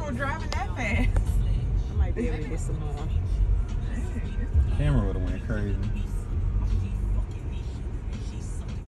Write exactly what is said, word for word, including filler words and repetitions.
camera driving that fast. I might be able to get some more. Camera would have went crazy.